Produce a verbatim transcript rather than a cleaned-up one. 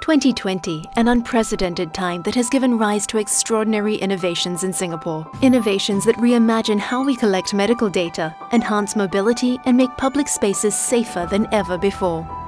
twenty twenty, an unprecedented time that has given rise to extraordinary innovations in Singapore. Innovations that reimagine how we collect medical data, enhance mobility, and make public spaces safer than ever before.